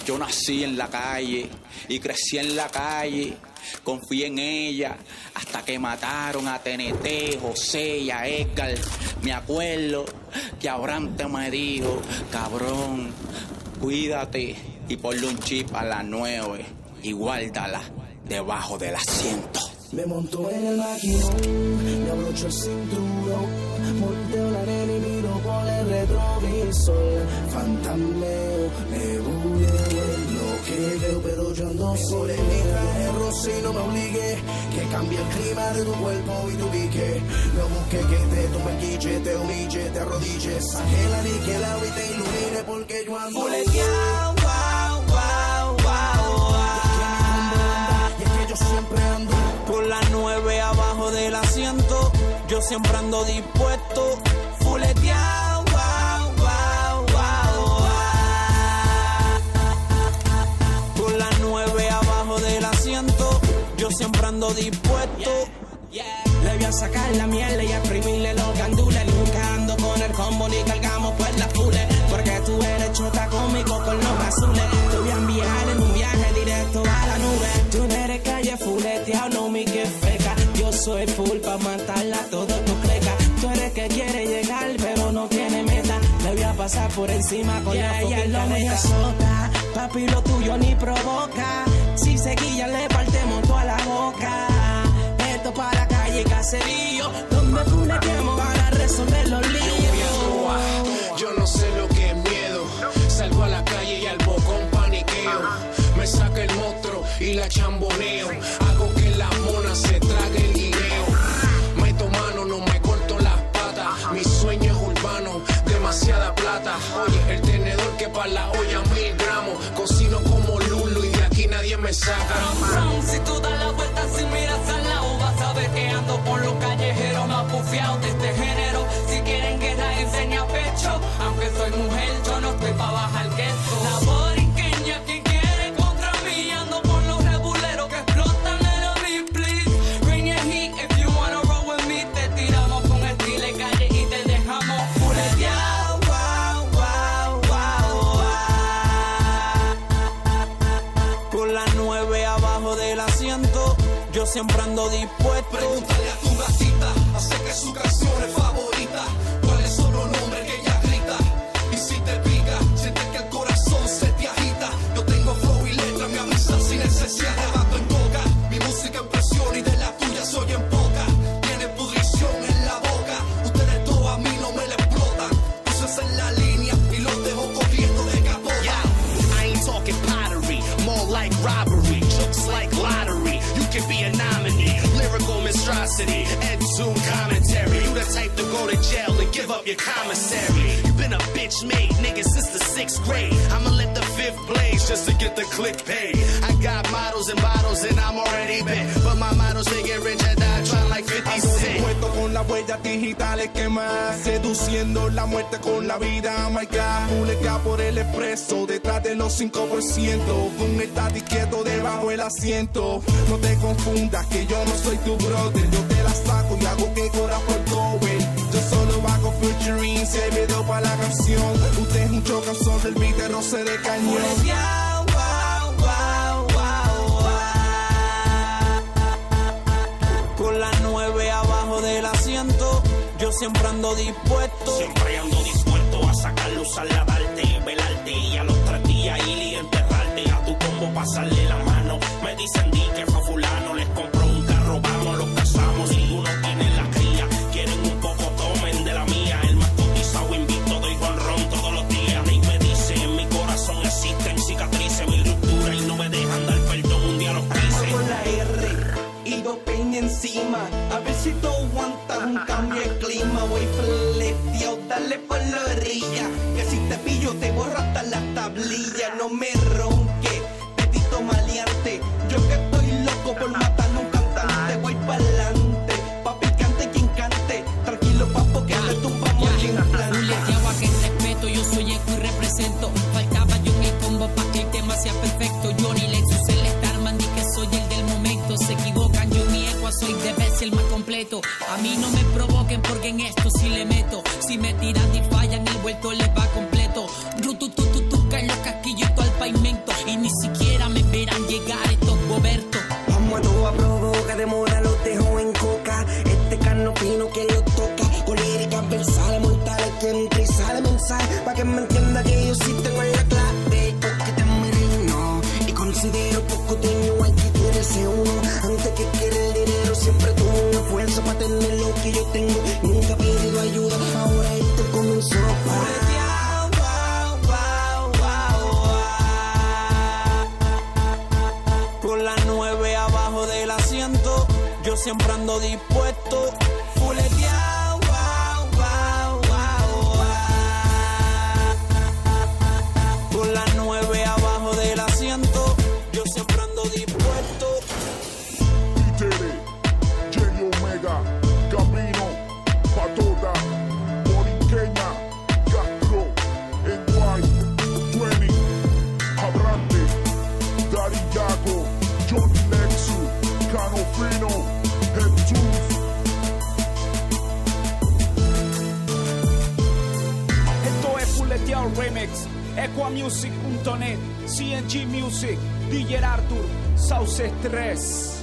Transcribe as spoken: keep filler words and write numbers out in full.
Yo nací en la calle y crecí en la calle. Confié en ella hasta que mataron a T N T, José y a Edgar. Me acuerdo que Abrante me dijo, cabrón, cuídate y ponle un chip a las nueve y guárdala debajo del asiento. Me monto en el maquinón, me abrocho el cinturón, volteo la nena y miro por el retrovisor. Fantameo, nebuleo, lo que veo, pero yo ando sobre mi traje rosa y no me obligue, que cambie el clima de tu cuerpo y tu pique. No busque que te tome el quiche, te humille, te arrodilles, saque la niquelao y te ilumine porque yo ando fuleteado, wow, wow, wow, wow. Y es que yo siempre ando por las nueve abajo del asiento, yo siempre ando dispuesto, fuleteado, wow, wow, wow, wow. Por las nueve abajo del asiento, yo siempre ando dispuesto. Yeah, yeah. Le voy a sacar la miel y a exprimirle los gandules. Nunca ando con el combo ni cargamos pues la fule, porque tú eres chota cómico con los azules. Te voy a enviar en un viaje directo a la nube. Tú no eres calle fuleteado, no mi que feca. Yo soy full pa' matarla todo tu cleca. Tú eres que quiere llegar pero no tiene meta. Le voy a pasar por encima con yeah, la fucking yeah, caneta. Sota, papi lo tuyo ni provoca. Si seguilla le partemos toda la boca. Esto para la calle caserío, donde fuleteamos para resolver los líos. Yo no sé lo que es miedo. Salgo a la calle y al bocón paniqueo. Me saca el monstruo y la chamboneo. Hago que la mona se trague el guineo. Meto mano, no me corto las patas. Mi sueño es urbano, demasiada plata. Oye, el tenedor que para la olla mil gramos. Cocino como Lulu y de aquí nadie me saca. Si tú das la vuelta sin miras al lado, vas a ver que ando por los callejeros más bufiados de este género. Si quieren guerra, enseña pecho. Aunque soy mujer, yo no estoy pa' bajar queso. La boriqueña que quiere contra mí, ando por los reguleros que explotan en la beat, please. Bring your heat if you wanna roll with me. Te tiramos con estilo de calle y te dejamos fuleteado. Wow, wow, wow, wow. Por las nueve abajo del asiento, yo siempre ando dispuesto. Pregúntale a tu gatita, hace que su canción es favorita. ¿Cuáles son los nombres que ella grita? Y si te pica, sientes que el corazón se te agita. Yo tengo flow y letra, me avisa sin necesidad de rato en boca. Mi música impresiona y de la tuya soy en poca. Tiene pudrición en la boca. Ustedes todos a mí no me la explotan. Uses en la línea y los dejo corriendo de capota. Yeah, I ain't talking pottery, more like robbery. Jokes like lottery, you can be a nominee. Lyrical monstrosity, Ed Zoom commentary. You the type to go to jail and give up your commissary. You been a bitch made nigga since the sixth grade. I'ma let the fifth blaze just to get the click paid. I got models and bottles and I'm already bent, but my models they get rich and die trying like fifty cent. Puesto con las huellas digitales que más, seduciendo la muerte con la vida. My God, publica por el expreso, detrás de los cinco por ciento. Con estate quieto debajo del asiento. No te confundas que yo no soy tu brother. Yo te la saco y hago que corra por cover. Yo solo hago featuring, se video para la canción. Usted es un chocazón del beat de roce de cañón. Fuleteado, wow, wow, wow, wow. Con las nueve abajo del asiento, yo siempre ando dispuesto. Siempre ando dispuesto a sacar luz al darte, velarte y a los tres días ir y enterrarte. A tu combo pasarle la mano. Me dicen di que fue fulano, les compró un carro, vamos, los casamos. Ninguno tiene la cría, quieren un poco, tomen de la mía. El más cotizado invicto, doy con ron todos los días. Y me dice, en mi corazón existen cicatrices, mi ruptura y no me dejan dar perdón, un día los quise. Con la R y dos peñas encima, a ver si tú aguantas un cambio de clima. Voy fleteado, dale por la orilla, que si te pillo te borro hasta la tablilla. No me ronque, petito maleante, yo que estoy loco por matar un cantante. Voy pa'lante, pa' picante quien cante, tranquilo papo que le tumbamos el implante. Fuleteado a que respeto, yo soy eco y represento. Faltaba yo en el combo pa' que el tema sea perfecto. Johnny Lexus, el Starman, di que soy el del momento. Se equivocan, yo mi eco soy de vez el más completo. A mí no me provoquen porque en esto sí le meto. Si me tiran y fallan, el vuelto les va completo. Rututututu, caen los casquillos al pavimento. siempre ando dispuesto. Fuleteado, wow, wow, wow, wow. Con las nueve abajo del asiento, yo siempre ando dispuesto. Títere, Jenny Omega, Camino, Patota, Borinqueña, Castro, Enguay, Twenty, Abrante, Dari Yago, Johnny Lexu, Cano Fino, Jesús. Esto es Fuleteado Remix, Equamusic punto net, C N G Music, D J Arthur, Sauce tres.